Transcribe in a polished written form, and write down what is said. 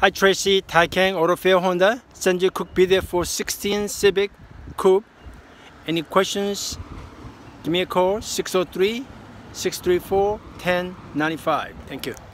Hi Tracy, Taikang Auto Fair Honda. Send you a quick video for 16 Civic Coupe. Any questions? Give me a call, 603-634-1095. Thank you.